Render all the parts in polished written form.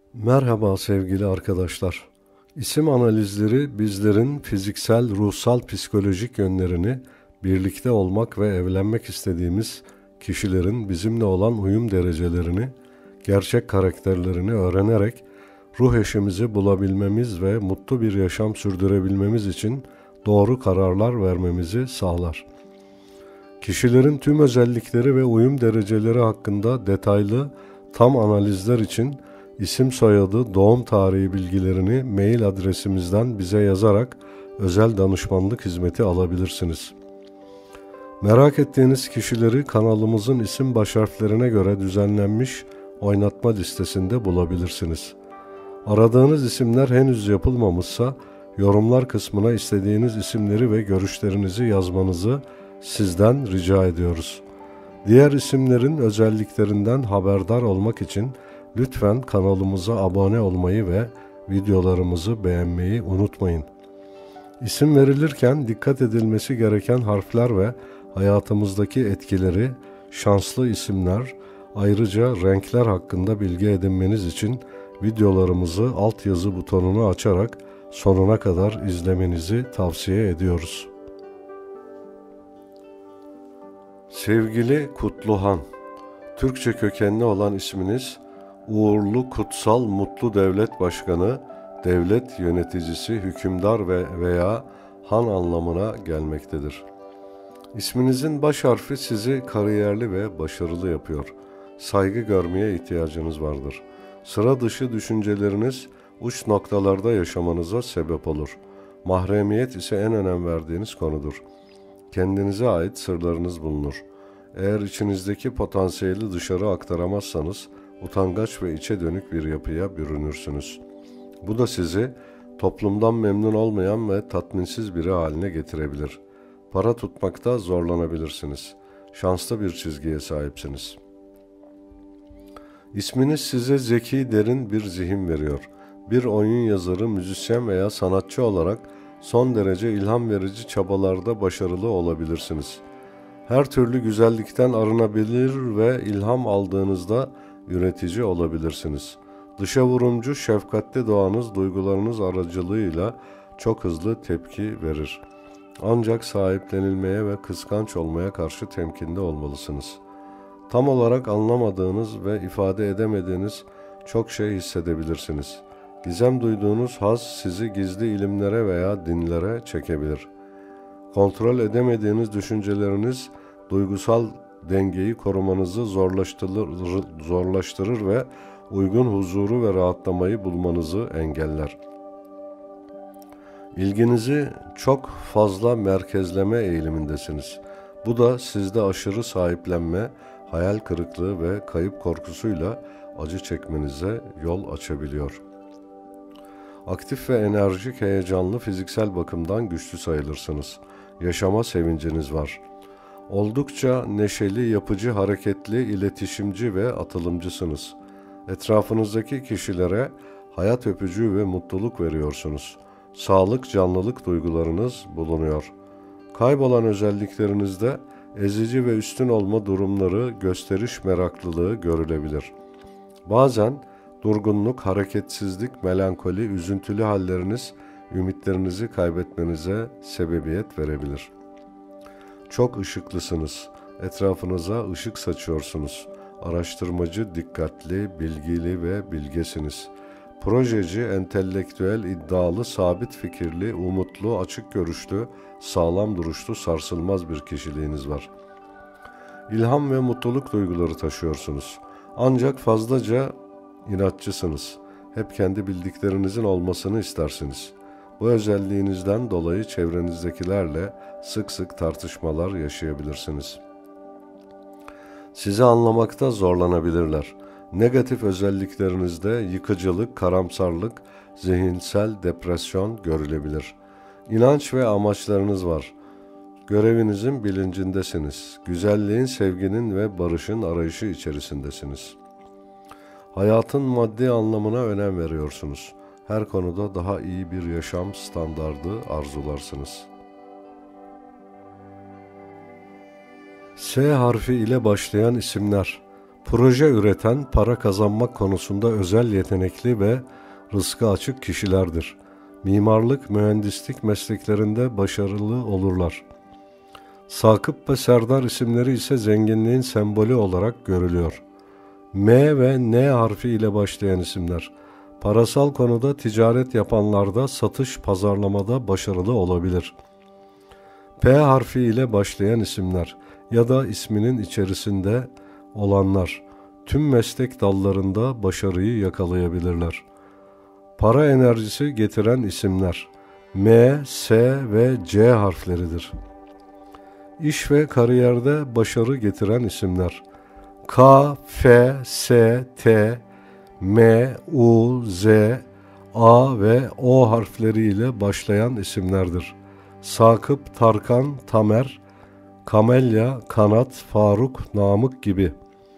Merhaba sevgili arkadaşlar. İsim analizleri bizlerin fiziksel, ruhsal, psikolojik yönlerini, birlikte olmak ve evlenmek istediğimiz kişilerin bizimle olan uyum derecelerini, gerçek karakterlerini öğrenerek ruh eşimizi bulabilmemiz ve mutlu bir yaşam sürdürebilmemiz için doğru kararlar vermemizi sağlar. Kişilerin tüm özellikleri ve uyum dereceleri hakkında detaylı, tam analizler için isim soyadı, doğum tarihi bilgilerini mail adresimizden bize yazarak özel danışmanlık hizmeti alabilirsiniz. Merak ettiğiniz kişileri kanalımızın isim başharflerine göre düzenlenmiş oynatma listesinde bulabilirsiniz. Aradığınız isimler henüz yapılmamışsa yorumlar kısmına istediğiniz isimleri ve görüşlerinizi yazmanızı sizden rica ediyoruz. Diğer isimlerin özelliklerinden haberdar olmak için lütfen kanalımıza abone olmayı ve videolarımızı beğenmeyi unutmayın. İsim verilirken dikkat edilmesi gereken harfler ve hayatımızdaki etkileri, şanslı isimler, ayrıca renkler hakkında bilgi edinmeniz için videolarımızı altyazı butonunu açarak sonuna kadar izlemenizi tavsiye ediyoruz. Sevgili Kutluhan, Türkçe kökenli olan isminiz uğurlu, kutsal, mutlu devlet başkanı, devlet yöneticisi, hükümdar veya han anlamına gelmektedir. İsminizin baş harfi sizi kariyerli ve başarılı yapıyor. Saygı görmeye ihtiyacınız vardır. Sıra dışı düşünceleriniz uç noktalarda yaşamanıza sebep olur. Mahremiyet ise en önem verdiğiniz konudur. Kendinize ait sırlarınız bulunur. Eğer içinizdeki potansiyeli dışarı aktaramazsanız, utangaç ve içe dönük bir yapıya bürünürsünüz. Bu da sizi toplumdan memnun olmayan ve tatminsiz biri haline getirebilir. Para tutmakta zorlanabilirsiniz. Şanslı bir çizgiye sahipsiniz. İsminiz size zeki, derin bir zihin veriyor. Bir oyun yazarı, müzisyen veya sanatçı olarak son derece ilham verici çabalarda başarılı olabilirsiniz. Her türlü güzellikten arınabilir ve ilham aldığınızda üretici olabilirsiniz. Dışa vurumcu, şefkatli doğanız duygularınız aracılığıyla çok hızlı tepki verir. Ancak sahiplenilmeye ve kıskanç olmaya karşı temkinli olmalısınız. Tam olarak anlamadığınız ve ifade edemediğiniz çok şey hissedebilirsiniz. Gizem duyduğunuz haz sizi gizli ilimlere veya dinlere çekebilir. Kontrol edemediğiniz düşünceleriniz duygusal dengeyi korumanızı zorlaştırır ve uygun huzuru ve rahatlamayı bulmanızı engeller. İlginizi çok fazla merkezleme eğilimindesiniz. Bu da sizde aşırı sahiplenme, hayal kırıklığı ve kayıp korkusuyla acı çekmenize yol açabiliyor. Aktif ve enerjik, heyecanlı, fiziksel bakımdan güçlü sayılırsınız. Yaşama sevinciniz var. Oldukça neşeli, yapıcı, hareketli, iletişimci ve atılımcısınız. Etrafınızdaki kişilere hayat öpücüğü ve mutluluk veriyorsunuz. Sağlık, canlılık duygularınız bulunuyor. Kaybolan özelliklerinizde ezici ve üstün olma durumları, gösteriş meraklılığı görülebilir. Bazen durgunluk, hareketsizlik, melankoli, üzüntülü halleriniz ümitlerinizi kaybetmenize sebebiyet verebilir. Çok ışıklısınız. Etrafınıza ışık saçıyorsunuz. Araştırmacı, dikkatli, bilgili ve bilgesiniz. Projeci, entelektüel, iddialı, sabit fikirli, umutlu, açık görüşlü, sağlam duruşlu, sarsılmaz bir kişiliğiniz var. İlham ve mutluluk duyguları taşıyorsunuz. Ancak fazlaca inatçısınız. Hep kendi bildiklerinizin olmasını istersiniz. Bu özelliğinizden dolayı çevrenizdekilerle sık sık tartışmalar yaşayabilirsiniz. Sizi anlamakta zorlanabilirler. Negatif özelliklerinizde yıkıcılık, karamsarlık, zihinsel depresyon görülebilir. İnanç ve amaçlarınız var. Görevinizin bilincindesiniz. Güzelliğin, sevginin ve barışın arayışı içerisindesiniz. Hayatın maddi anlamına önem veriyorsunuz. Her konuda daha iyi bir yaşam standardı arzularsınız. S harfi ile başlayan isimler. Proje üreten, para kazanmak konusunda özel yetenekli ve rızkı açık kişilerdir. Mimarlık, mühendislik mesleklerinde başarılı olurlar. Sakıp ve Serdar isimleri ise zenginliğin sembolü olarak görülüyor. M ve N harfi ile başlayan isimler. Parasal konuda ticaret yapanlarda satış, pazarlamada başarılı olabilir. P harfi ile başlayan isimler ya da isminin içerisinde olanlar tüm meslek dallarında başarıyı yakalayabilirler. Para enerjisi getiren isimler M, S ve C harfleridir. İş ve kariyerde başarı getiren isimler K, F, S, T, M, U, Z, A ve O harfleriyle başlayan isimlerdir. Sakıp, Tarkan, Tamer, Kamelya, Kanat, Faruk, Namık gibi.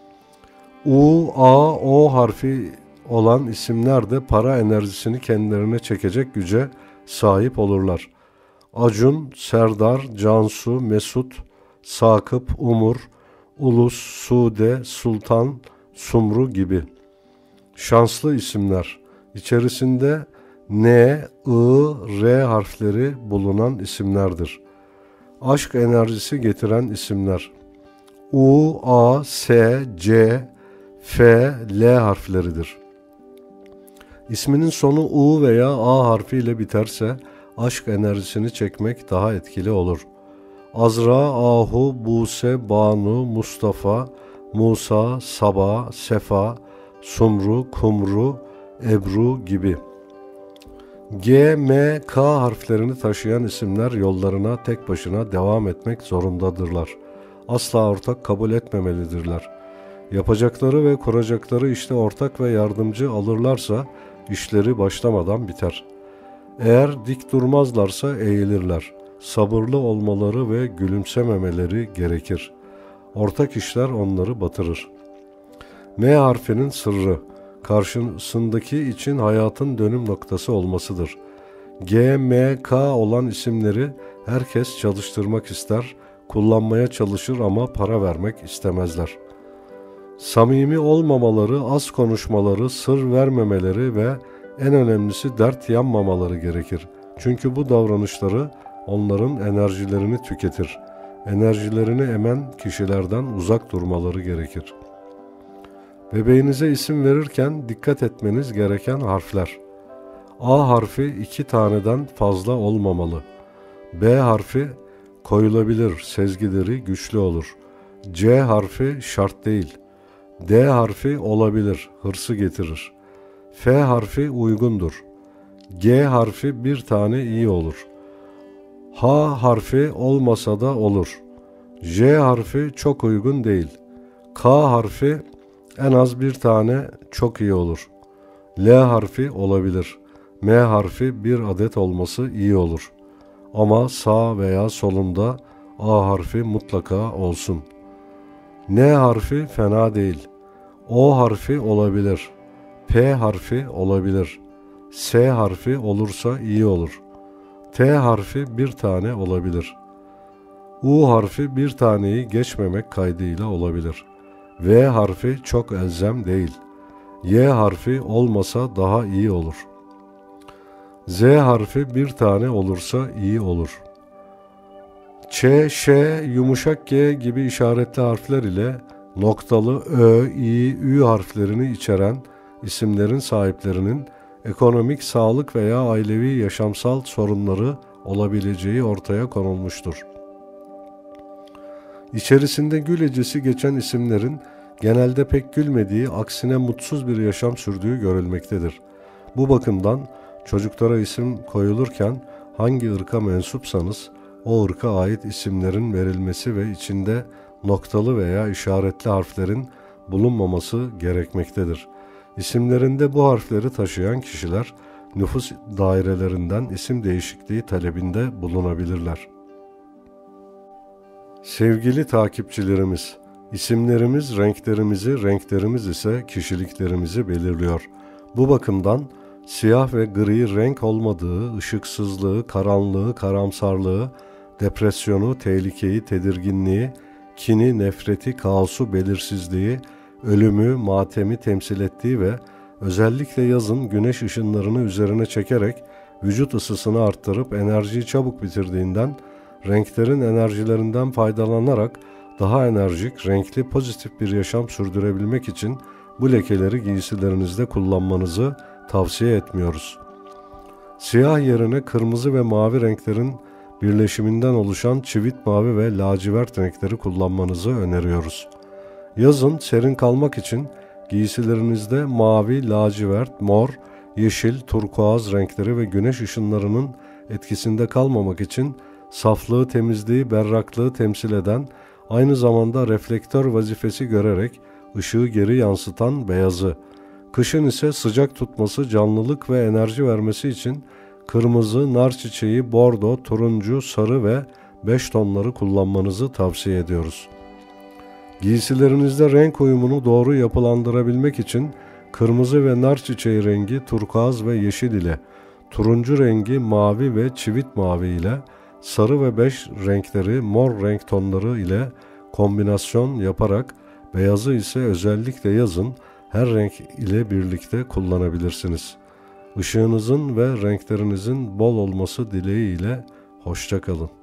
U, A, O harfi olan isimler de para enerjisini kendilerine çekecek güce sahip olurlar. Acun, Serdar, Cansu, Mesut, Sakıp, Umur, Ulus, Sude, Sultan, Sumru gibi. Şanslı isimler içerisinde N, I, R harfleri bulunan isimlerdir. Aşk enerjisi getiren isimler U, A, S, C, F, L harfleridir. İsminin sonu U veya A harfiyle biterse aşk enerjisini çekmek daha etkili olur. Azra, Ahu, Buse, Banu, Mustafa, Musa, Saba, Sefa, Sumru, Kumru, Ebru gibi. G, M, K harflerini taşıyan isimler yollarına tek başına devam etmek zorundadırlar. Asla ortak kabul etmemelidirler. Yapacakları ve kuracakları işte ortak ve yardımcı alırlarsa işleri başlamadan biter. Eğer dik durmazlarsa eğilirler. Sabırlı olmaları ve gülümsememeleri gerekir. Ortak işler onları batırır. M harfinin sırrı, karşısındaki için hayatın dönüm noktası olmasıdır. G, M, K olan isimleri herkes çalıştırmak ister, kullanmaya çalışır ama para vermek istemezler. Samimi olmamaları, az konuşmaları, sır vermemeleri ve en önemlisi dert yanmamaları gerekir. Çünkü bu davranışları onların enerjilerini tüketir. Enerjilerini emen kişilerden uzak durmaları gerekir. Bebeğinize isim verirken dikkat etmeniz gereken harfler. A harfi 2 taneden fazla olmamalı. B harfi koyulabilir, sezgileri güçlü olur. C harfi şart değil. D harfi olabilir, hırsı getirir. F harfi uygundur. G harfi bir tane iyi olur. H harfi olmasa da olur. J harfi çok uygun değil. K harfi en az bir tane çok iyi olur. L harfi olabilir. M harfi bir adet olması iyi olur. Ama sağ veya solunda A harfi mutlaka olsun. N harfi fena değil. O harfi olabilir. P harfi olabilir. S harfi olursa iyi olur. T harfi bir tane olabilir. U harfi bir taneyi geçmemek kaydıyla olabilir. V harfi çok elzem değil. Y harfi olmasa daha iyi olur. Z harfi bir tane olursa iyi olur. Ç, Ş, yumuşak G gibi işaretli harfler ile noktalı Ö, İ, Ü harflerini içeren isimlerin sahiplerinin ekonomik, sağlık veya ailevi yaşamsal sorunları olabileceği ortaya konulmuştur. İçerisinde gül hecesi geçen isimlerin genelde pek gülmediği, aksine mutsuz bir yaşam sürdüğü görülmektedir. Bu bakımdan çocuklara isim koyulurken hangi ırka mensupsanız o ırka ait isimlerin verilmesi ve içinde noktalı veya işaretli harflerin bulunmaması gerekmektedir. İsimlerinde bu harfleri taşıyan kişiler nüfus dairelerinden isim değişikliği talebinde bulunabilirler. Sevgili takipçilerimiz, isimlerimiz renklerimizi, renklerimiz ise kişiliklerimizi belirliyor. Bu bakımdan siyah ve gri renk olmadığı, ışıksızlığı, karanlığı, karamsarlığı, depresyonu, tehlikeyi, tedirginliği, kini, nefreti, kaosu, belirsizliği ölümü, matemi temsil ettiği ve özellikle yazın güneş ışınlarını üzerine çekerek vücut ısısını arttırıp enerjiyi çabuk bitirdiğinden renklerin enerjilerinden faydalanarak daha enerjik, renkli, pozitif bir yaşam sürdürebilmek için bu lekeleri giysilerinizde kullanmanızı tavsiye etmiyoruz. Siyah yerine kırmızı ve mavi renklerin birleşiminden oluşan çivit mavi ve lacivert renkleri kullanmanızı öneriyoruz. Yazın serin kalmak için giysilerinizde mavi, lacivert, mor, yeşil, turkuaz renkleri ve güneş ışınlarının etkisinde kalmamak için saflığı, temizliği, berraklığı temsil eden, aynı zamanda reflektör vazifesi görerek ışığı geri yansıtan beyazı, kışın ise sıcak tutması, canlılık ve enerji vermesi için kırmızı, nar çiçeği, bordo, turuncu, sarı ve beş tonları kullanmanızı tavsiye ediyoruz. Giysilerinizde renk uyumunu doğru yapılandırabilmek için kırmızı ve nar çiçeği rengi turkuaz ve yeşil ile, turuncu rengi mavi ve çivit mavi ile, sarı ve beş renkleri mor renk tonları ile kombinasyon yaparak beyazı ise özellikle yazın her renk ile birlikte kullanabilirsiniz. Işığınızın ve renklerinizin bol olması dileğiyle hoşça kalın.